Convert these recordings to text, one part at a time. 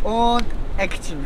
und Action!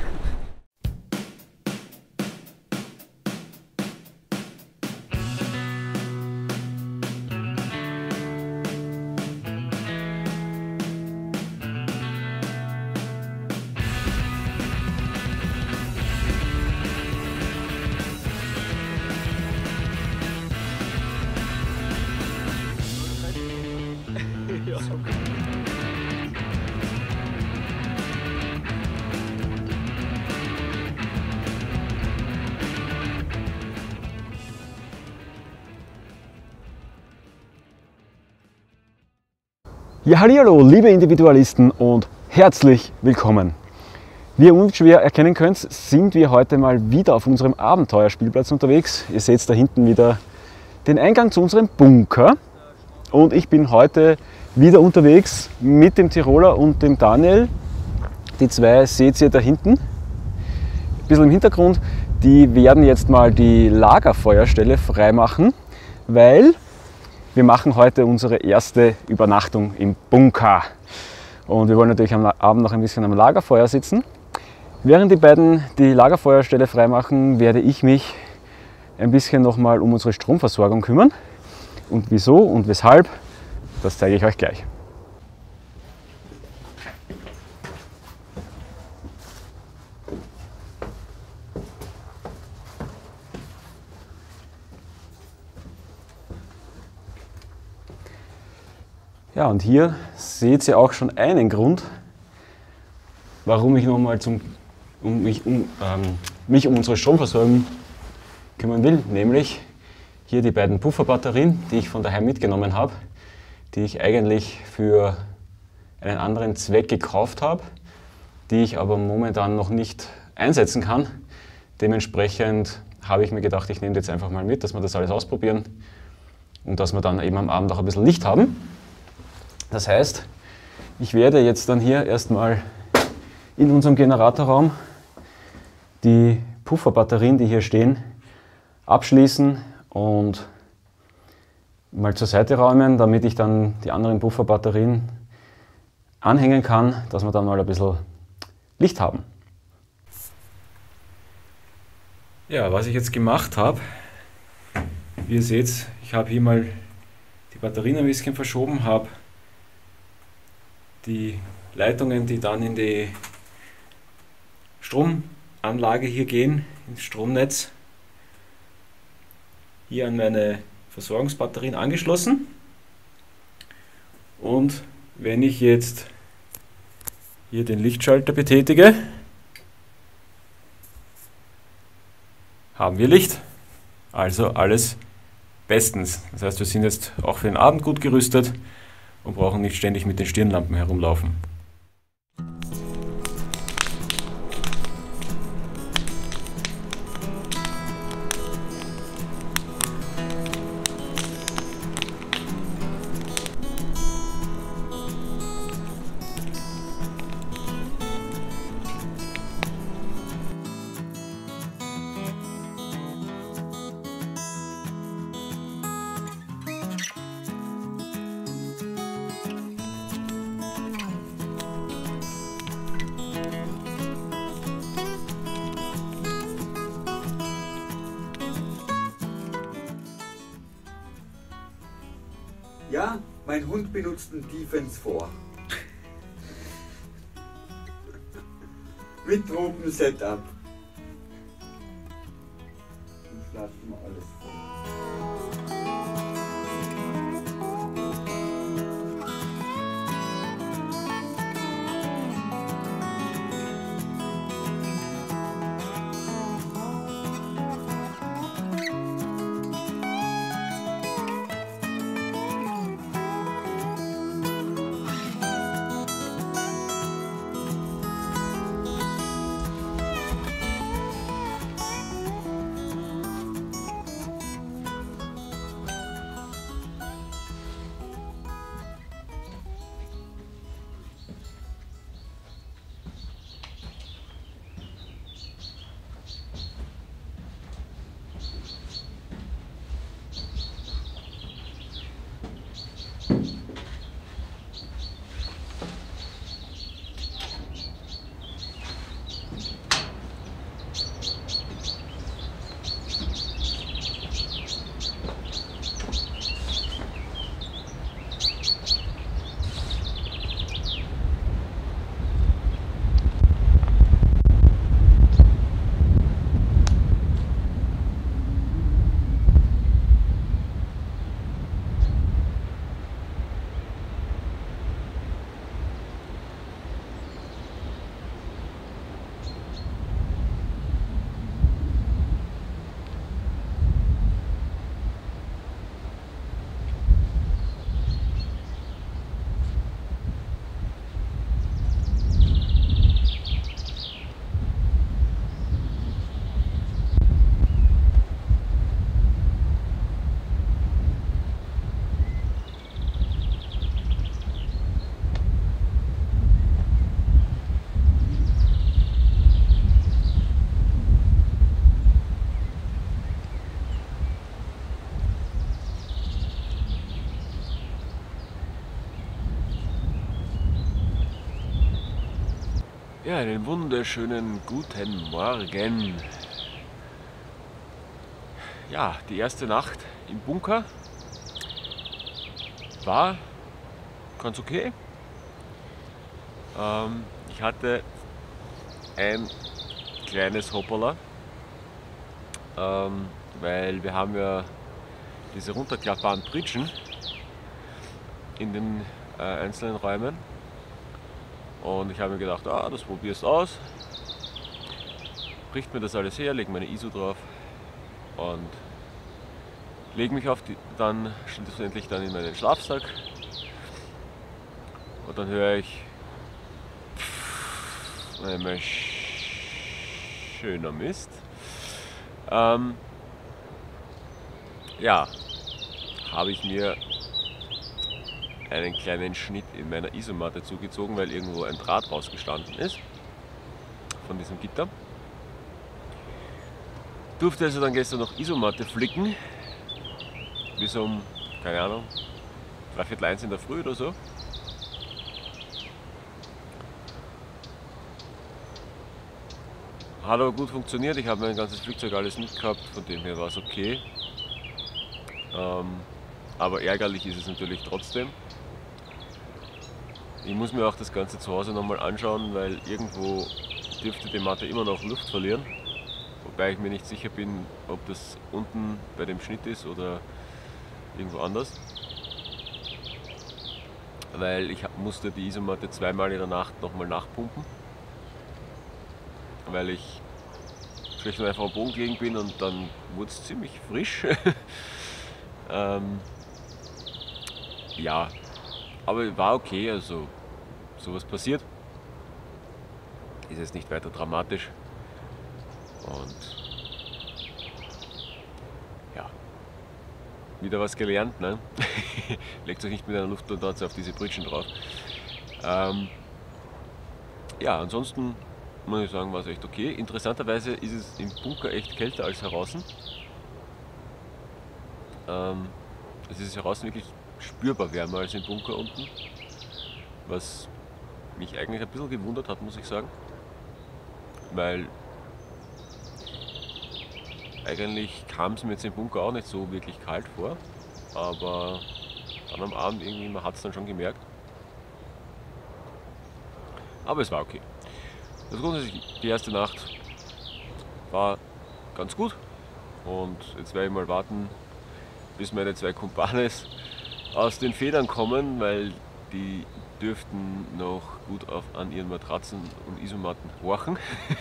Ja, hallihallo, liebe Individualisten und herzlich willkommen. Wie ihr unschwer erkennen könnt, sind wir heute mal wieder auf unserem Abenteuerspielplatz unterwegs. Ihr seht da hinten wieder den Eingang zu unserem Bunker und ich bin heute wieder unterwegs mit dem Tiroler und dem Daniel. Die zwei seht ihr da hinten, ein bisschen im Hintergrund. Die werden jetzt mal die Lagerfeuerstelle freimachen, weil wir machen heute unsere erste Übernachtung im Bunker. Und wir wollen natürlich am Abend noch ein bisschen am Lagerfeuer sitzen. Während die beiden die Lagerfeuerstelle freimachen, werde ich mich ein bisschen nochmal um unsere Stromversorgung kümmern. Und wieso und weshalb, das zeige ich euch gleich. Ja, und hier seht ihr auch schon einen Grund, warum ich nochmal mich um unsere Stromversorgung kümmern will, nämlich hier die beiden Pufferbatterien, die ich von daheim mitgenommen habe, die ich eigentlich für einen anderen Zweck gekauft habe, die ich aber momentan noch nicht einsetzen kann. Dementsprechend habe ich mir gedacht, ich nehme die jetzt einfach mal mit, dass wir das alles ausprobieren und dass wir dann eben am Abend auch ein bisschen Licht haben. Das heißt, ich werde jetzt dann hier erstmal in unserem Generatorraum die Pufferbatterien, die hier stehen, abschließen und mal zur Seite räumen, damit ich dann die anderen Pufferbatterien anhängen kann, dass wir dann mal ein bisschen Licht haben. Ja, was ich jetzt gemacht habe, wie ihr seht, ich habe hier mal die Batterien ein bisschen verschoben, habe die Leitungen, die dann in die Stromanlage hier gehen, ins Stromnetz, hier an meine Versorgungsbatterien angeschlossen. Und wenn ich jetzt hier den Lichtschalter betätige, haben wir Licht. Also alles bestens. Das heißt, wir sind jetzt auch für den Abend gut gerüstet und brauchen nicht ständig mit den Stirnlampen herumlaufen. Ja, mein Hund benutzt ein Defense 4. Mit Tropen-Setup. Dann schlafen wir alles voll. Ja, einen wunderschönen guten Morgen. Ja, die erste Nacht im Bunker war ganz okay. Ich hatte ein kleines Hoppala, weil wir haben ja diese runterklappbaren Pritschen in den einzelnen Räumen. Und ich habe mir gedacht, das probierst du aus. Bricht mir das alles her, lege meine ISO drauf und lege mich dann schlussendlich in meinen Schlafsack. Und dann höre ich einmal schöner Mist. Ja, habe ich mir einen kleinen Schnitt in meiner Isomatte zugezogen, weil irgendwo ein Draht rausgestanden ist von diesem Gitter. Durfte also dann gestern noch Isomatte flicken, bis um, keine Ahnung, 1:45 in der Früh oder so. Hat aber gut funktioniert, ich habe mein ganzes Flugzeug alles mitgehabt, von dem her war es okay. Aber ärgerlich ist es natürlich trotzdem. Ich muss mir auch das Ganze zu Hause nochmal anschauen, weil irgendwo dürfte die Matte immer noch Luft verlieren. Wobei ich mir nicht sicher bin, ob das unten bei dem Schnitt ist oder irgendwo anders. Weil ich musste die Isomatte zweimal in der Nacht nochmal nachpumpen. Weil ich schlicht und einfach am Boden gelegen bin und dann wurde es ziemlich frisch. Ja, aber war okay, also sowas passiert. Ist jetzt nicht weiter dramatisch. Und ja, wieder was gelernt, ne? Legt euch nicht mit einer Luftblase auf diese Pritschen drauf. Ja, ansonsten muss ich sagen, war es echt okay. Interessanterweise ist es im Bunker echt kälter als draußen. Es ist draußen wirklich spürbar wärmer als im Bunker unten, was mich eigentlich ein bisschen gewundert hat, muss ich sagen, weil eigentlich kam es mir jetzt im Bunker auch nicht so wirklich kalt vor, aber dann am Abend irgendwie, man hat es dann schon gemerkt, aber es war okay. Also grundsätzlich, die erste Nacht war ganz gut und jetzt werde ich mal warten, bis meine zwei Kumpanes aus den Federn kommen, weil die dürften noch gut an ihren Matratzen und Isomatten horchen.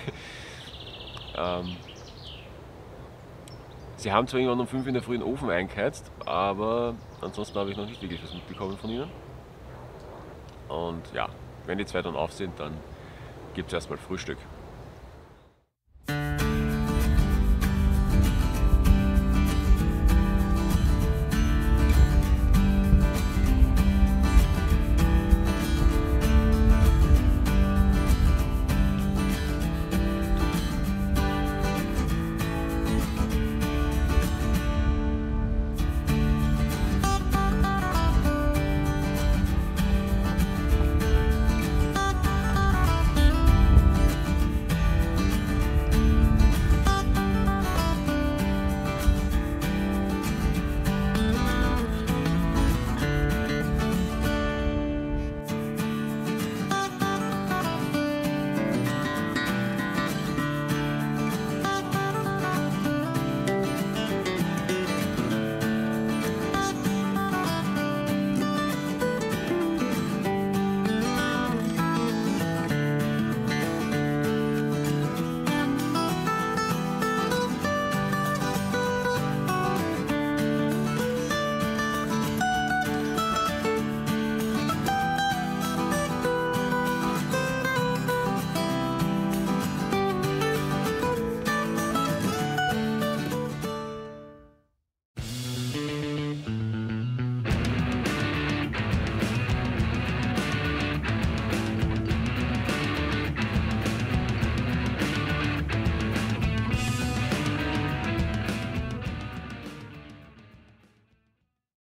Sie haben zwar irgendwann um 5 in der Früh den Ofen eingeheizt, aber ansonsten habe ich noch nicht wirklich was mitbekommen von ihnen. Und ja, wenn die zwei dann auf sind, dann gibt es erstmal Frühstück.